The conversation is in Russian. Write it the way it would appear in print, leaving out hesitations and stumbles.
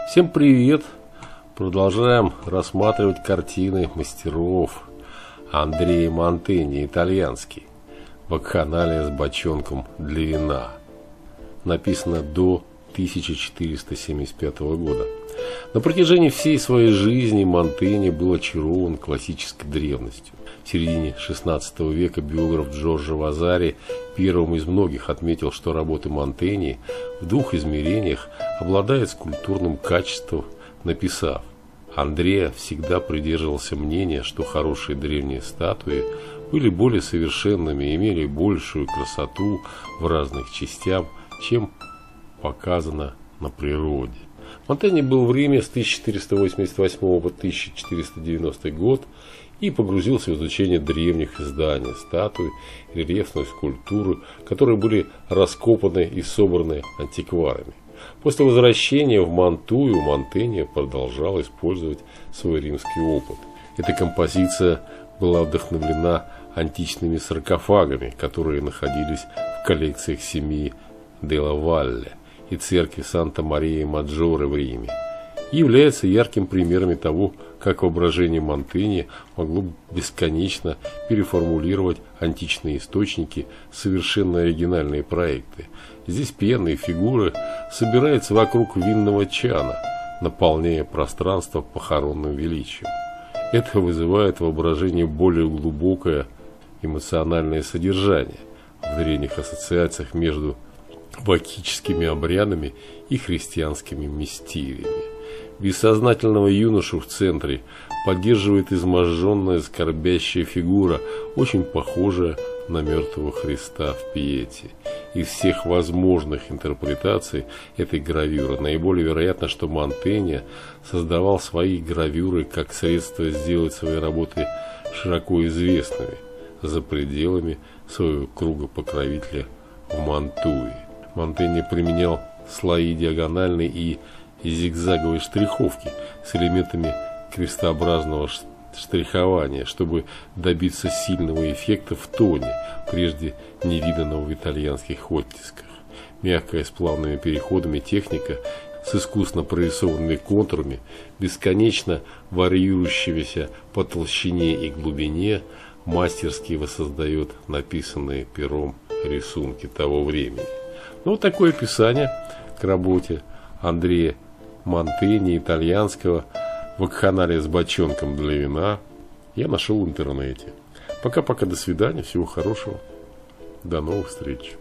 Всем привет! Продолжаем рассматривать картины мастеров Андреа Мантини, итальянский, «Вакханалия с бочонком для вина». Написано до 1475 года. На протяжении всей своей жизни Мантини был очарован классической древностью. В середине XVI века биограф Джорджо Вазари первым из многих отметил, что работы Мантини в двух измерениях обладают скульптурным качеством, написав: Андреа всегда придерживался мнения, что хорошие древние статуи были более совершенными и имели большую красоту в разных частях, чем показано на природе. Мантини был в Риме с 1488 по 1490 год и погрузился в изучение древних изданий, статуй, рельефной скульптуры, которые были раскопаны и собраны антикварами. После возвращения в Мантую Мантини продолжал использовать свой римский опыт. Эта композиция была вдохновлена античными саркофагами, которые находились в коллекциях семьи Делла Валле и церкви Санта-Мария-Маджоре в Риме, и является ярким примером того, как воображение Мантини могло бесконечно переформулировать античные источники в совершенно оригинальные проекты. Здесь пьяные фигуры собираются вокруг винного чана, наполняя пространство похоронным величием. Это вызывает в воображении более глубокое эмоциональное содержание в древних ассоциациях между вакхическими обрядами и христианскими мистериями. Бессознательного юношу в центре поддерживает изможденная скорбящая фигура, очень похожая на мертвого Христа в Пиете. Из всех возможных интерпретаций этой гравюры наиболее вероятно, что Мантини создавал свои гравюры как средство сделать свои работы широко известными за пределами своего круга покровителя в Мантуе. Мантини применял слои диагональной и зигзаговой штриховки с элементами крестообразного штрихования, чтобы добиться сильного эффекта в тоне, прежде невиданного в итальянских оттисках. Мягкая с плавными переходами техника с искусно прорисованными контурами, бесконечно варьирующимися по толщине и глубине, мастерски воссоздает написанные пером рисунки того времени. Ну, вот такое описание к работе Андреа Мантини, итальянского, «Вакханалия с бочонком для вина» я нашел в интернете. Пока-пока, до свидания, всего хорошего, до новых встреч.